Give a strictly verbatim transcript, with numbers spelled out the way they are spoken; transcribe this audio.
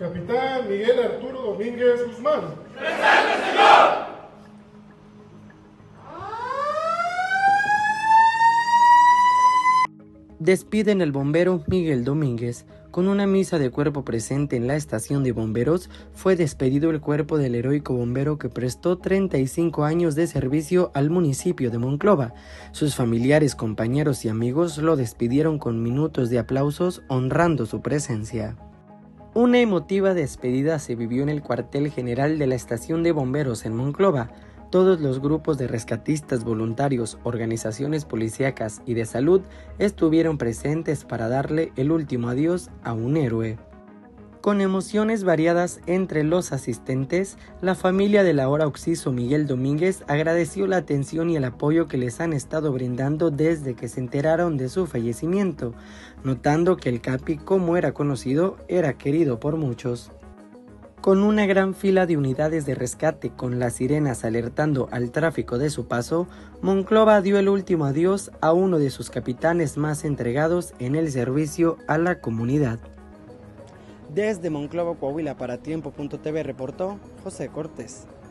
Capitán Miguel Arturo Domínguez Guzmán. ¡Presente, señor! Despiden al bombero Miguel Domínguez. Con una misa de cuerpo presente en la estación de bomberos, fue despedido el cuerpo del heroico bombero que prestó treinta y cinco años de servicio al municipio de Monclova. Sus familiares, compañeros y amigos lo despidieron con minutos de aplausos honrando su presencia. Una emotiva despedida se vivió en el cuartel general de la estación de bomberos en Monclova. Todos los grupos de rescatistas voluntarios, organizaciones policíacas y de salud estuvieron presentes para darle el último adiós a un héroe. Con emociones variadas entre los asistentes, la familia del ahora occiso Miguel Domínguez agradeció la atención y el apoyo que les han estado brindando desde que se enteraron de su fallecimiento, notando que el Capi, como era conocido, era querido por muchos. Con una gran fila de unidades de rescate con las sirenas alertando al tráfico de su paso, Monclova dio el último adiós a uno de sus capitanes más entregados en el servicio a la comunidad. Desde Monclova, Coahuila, para Tiempo punto T V reportó José Cortés.